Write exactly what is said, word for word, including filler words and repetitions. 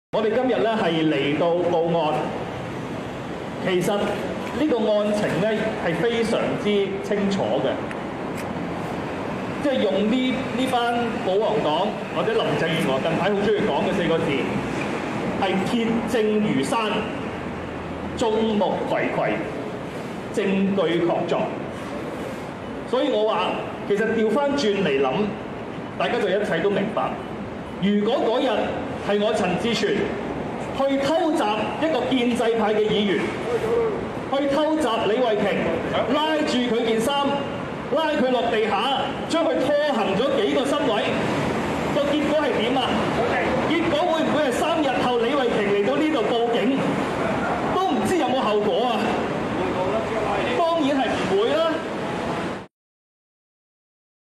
我哋今日咧係嚟到報案，其實呢個案情咧係非常之清楚嘅，即係用呢呢班保皇黨或者林鄭月娥近排好中意講嘅四個字，係鐵證如山、眾目睽睽、證據確鑿。所以我話其實調翻轉嚟諗，大家就一切都明白。如果嗰日係我陳志全去偷襲一個建制派嘅議員，去偷襲李慧瓊，拉住佢件衫，拉佢落地下，將佢拖行咗幾個身位，個結果係點啊？